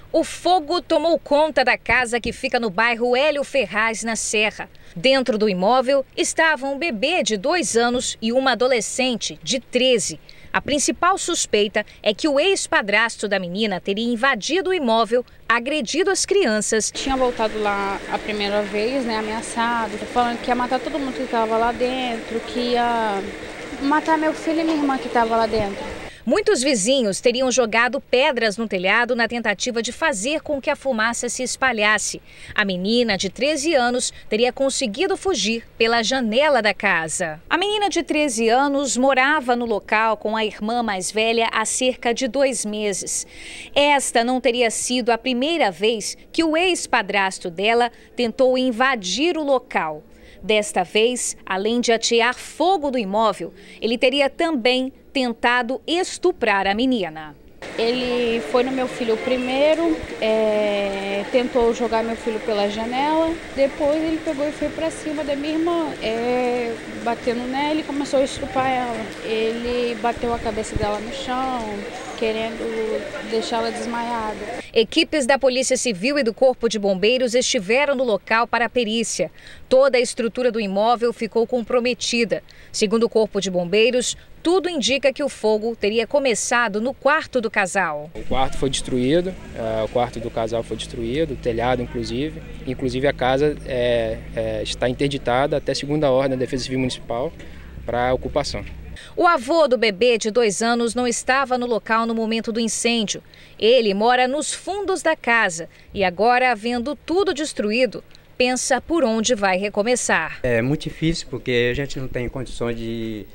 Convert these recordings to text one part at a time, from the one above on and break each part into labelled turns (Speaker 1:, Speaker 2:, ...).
Speaker 1: O fogo tomou conta da casa que fica no bairro Hélio Ferraz, na Serra. Dentro do imóvel estava um bebê de 2 anos e uma adolescente de 13. A principal suspeita é que o ex-padrasto da menina teria invadido o imóvel, agredido as crianças.
Speaker 2: Tinha voltado lá a primeira vez, né, ameaçado, falando que ia matar todo mundo que estava lá dentro, que ia matar meu filho e minha irmã que estava lá dentro.
Speaker 1: Muitos vizinhos teriam jogado pedras no telhado na tentativa de fazer com que a fumaça se espalhasse. A menina, de 13 anos, teria conseguido fugir pela janela da casa. A menina de 13 anos morava no local com a irmã mais velha há cerca de 2 meses. Esta não teria sido a primeira vez que o ex-padrasto dela tentou invadir o local. Desta vez, além de atear fogo do imóvel, ele teria também tentado estuprar a menina.
Speaker 2: Ele foi no meu filho primeiro, tentou jogar meu filho pela janela, depois ele pegou e foi para cima da minha irmã, batendo nela e começou a estuprar ela. Ele bateu a cabeça dela no chão, querendo deixá-la desmaiada.
Speaker 1: Equipes da Polícia Civil e do Corpo de Bombeiros estiveram no local para a perícia. Toda a estrutura do imóvel ficou comprometida. Segundo o Corpo de Bombeiros, tudo indica que o fogo teria começado no quarto do casal.
Speaker 3: O quarto foi destruído, o quarto do casal foi destruído, o telhado inclusive. Inclusive a casa está interditada até segunda ordem da Defesa Civil Municipal para ocupação.
Speaker 1: O avô do bebê de 2 anos não estava no local no momento do incêndio. Ele mora nos fundos da casa e agora, vendo tudo destruído, pensa por onde vai recomeçar.
Speaker 4: É muito difícil porque a gente não tem condições de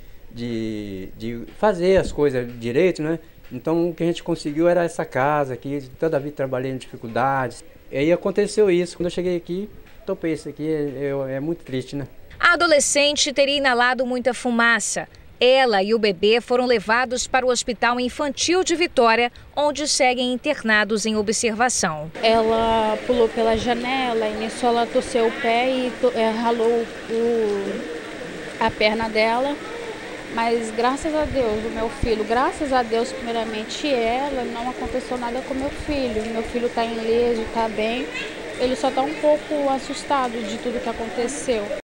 Speaker 4: fazer as coisas direito, né? Então o que a gente conseguiu era essa casa aqui, toda a vida trabalhei em dificuldades. E aí aconteceu isso. Quando eu cheguei aqui, topei isso aqui, é muito triste, né?
Speaker 1: A adolescente teria inalado muita fumaça. Ela e o bebê foram levados para o Hospital Infantil de Vitória, onde seguem internados em observação.
Speaker 2: Ela pulou pela janela e nisso ela torceu o pé e ralou a perna dela. Mas graças a Deus, o meu filho, graças a Deus primeiramente ela, não aconteceu nada com meu filho. Meu filho está ileso, está bem. Ele só está um pouco assustado de tudo que aconteceu.